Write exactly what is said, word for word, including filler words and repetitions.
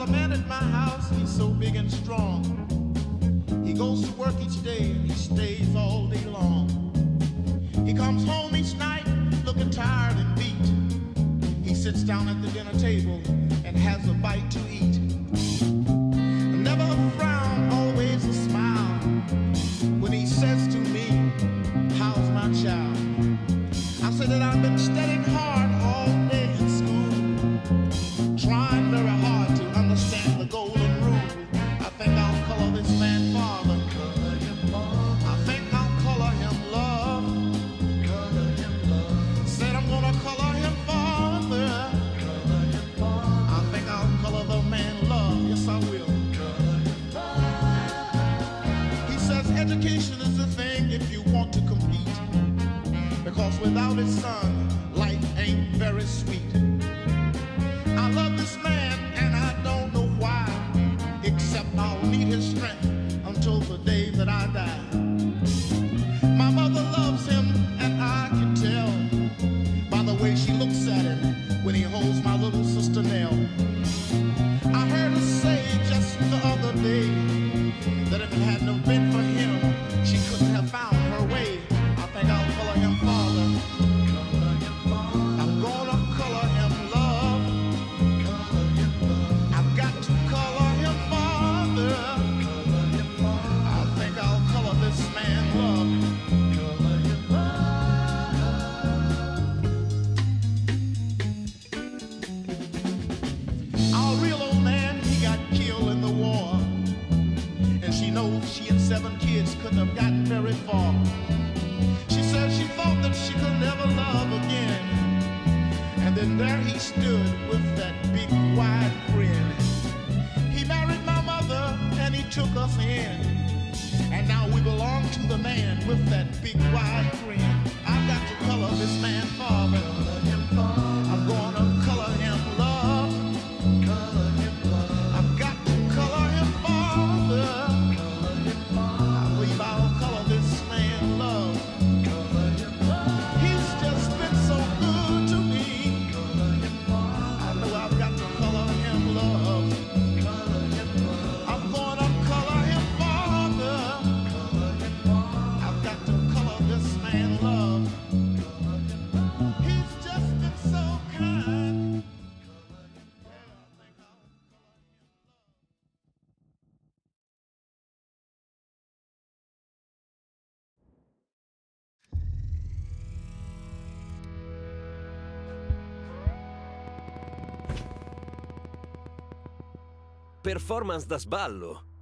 a man at my house, he's so big and strong. He goes to work each day and he stays all day long. He comes home each night looking tired and beat. He sits down at the dinner table and has a bite to eat. Never a frown, always a smile when he says to me, how's my child? I said that I've been studying hard all day in school, trying very hard to understand the golden rule. I think I'll color this man father. I think I'll color him love. Said I'm gonna color him father. I think I'll color the man love. Yes, I will. He says education is the thing if you want to compete, because without it, son, life ain't very sweet. I love this man and I don't know why, except I'll need his strength until the day that I die. My mother loves him and I can tell by the way she looks at him when he holds my little sister Nell. I heard her say just the other day that if it hadn't have been for him, she couldn't have found her way. I think I'll color him father. I'm gonna color him love. I've got to color him father. I think I'll color this man love. Our real old man, he got killed in the war, and she knows she and seven kids couldn't have gotten very far. She said she thought that she could never love again, and then there he stood with that big wide grin. He married my mother and he took us in, and now we belong to the man with that big wide grin. I've got to color this man father. I'm gonna color him love. I've got to color him father. I believe I'll color this man love. He's just been so good to me. I know I've got to color him love. I'm gonna color him father. I've got to color this man love. He's just been so kind. Performance da sballo.